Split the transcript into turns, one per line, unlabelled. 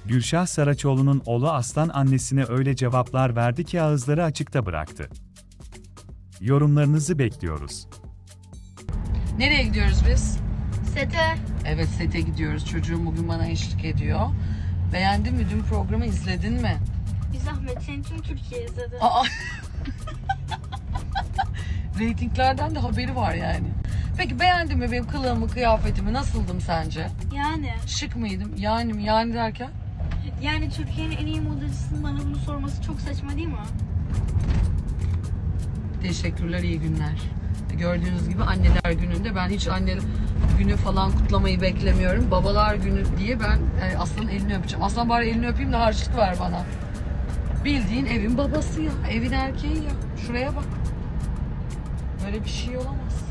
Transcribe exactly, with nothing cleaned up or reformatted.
Gülşah Saraçoğlu'nun oğlu Aslan annesine öyle cevaplar verdi ki ağızları açıkta bıraktı. Yorumlarınızı bekliyoruz.
Nereye gidiyoruz biz?
Sete.
Evet, sete gidiyoruz. Çocuğum bugün bana eşlik ediyor. Beğendin mi? Dün programı izledin mi?
Bir zahmet seni tüm Türkiye izledi.
Aa. Reytinglerden de haberi var yani. Peki beğendin mi benim kılığımı, kıyafetimi? Nasıldım sence?
Yani.
Şık mıydım? Yani mi? Yani derken?
Yani Türkiye'nin en iyi modelcisinin bana bunu sorması çok saçma değil mi?
Teşekkürler, iyi günler. Gördüğünüz gibi anneler gününde ben hiç anne günü falan kutlamayı beklemiyorum. Babalar günü diye ben e, Aslan'ın elini öpeceğim. Aslan bari elini öpeyim de harçlık ver bana. Bildiğin evin babası ya. Evin erkeği ya. Şuraya bak. Böyle bir şey olamaz.